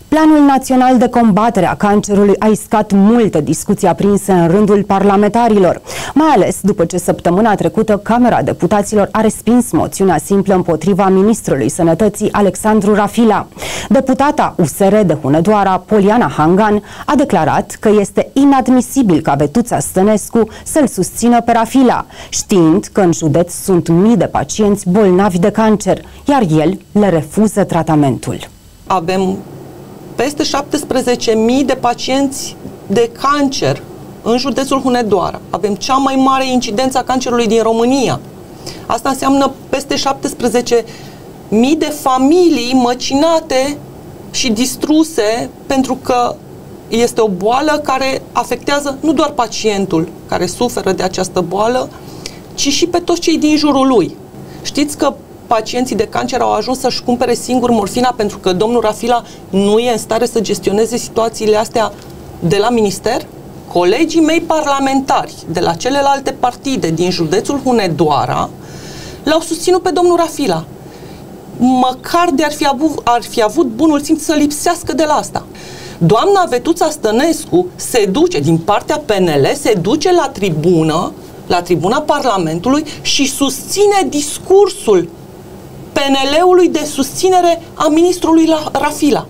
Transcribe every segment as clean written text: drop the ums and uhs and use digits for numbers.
Planul Național de Combatere a Cancerului a iscat multă discuție aprinsă în rândul parlamentarilor, mai ales după ce săptămâna trecută Camera Deputaților a respins moțiunea simplă împotriva Ministrului Sănătății Alexandru Rafila. Deputata USR de Hunedoara, Poliana Hangan, a declarat că este inadmisibil ca Vetuța Stănescu să-l susțină pe Rafila, știind că în județ sunt mii de pacienți bolnavi de cancer, iar el le refuză tratamentul. Avem peste 17.000 de pacienți de cancer în județul Hunedoara. Avem cea mai mare incidență a cancerului din România. Asta înseamnă peste 17.000 de familii măcinate și distruse pentru că este o boală care afectează nu doar pacientul care suferă de această boală, ci și pe toți cei din jurul lui. Știți că pacienții de cancer au ajuns să-și cumpere singur morfina pentru că domnul Rafila nu e în stare să gestioneze situațiile astea de la minister? Colegii mei parlamentari de la celelalte partide din județul Hunedoara l-au susținut pe domnul Rafila. Măcar ar fi avut bunul simț să lipsească de la asta. Doamna Vetuța Stănescu se duce din partea PNL, se duce la tribuna Parlamentului și susține discursul PNL-ului de susținere a ministrului Rafila.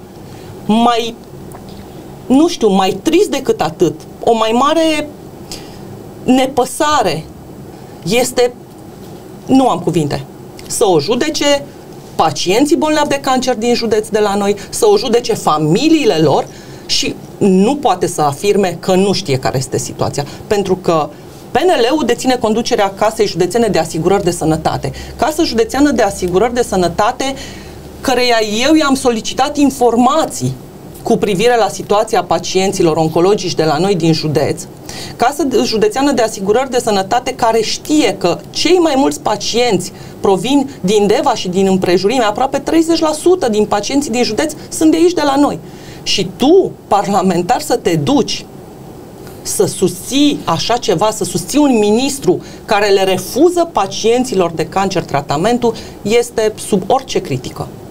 Mai trist decât atât, o mai mare nepăsare este, nu am cuvinte, să o judece pacienții bolnavi de cancer din județ de la noi, să o judece familiile lor și nu poate să afirme că nu știe care este situația, pentru că PNL-ul deține conducerea Casei Județene de Asigurări de Sănătate. Casa Județeană de Asigurări de Sănătate, căreia eu i-am solicitat informații cu privire la situația pacienților oncologici de la noi din județ. Casa Județeană de Asigurări de Sănătate care știe că cei mai mulți pacienți provin din Deva și din împrejurime, aproape 30% din pacienții din județ sunt de aici, de la noi. Și tu, parlamentar, să te duci să susții așa ceva, să susții un ministru care le refuză pacienților de cancer tratamentul, este sub orice critică.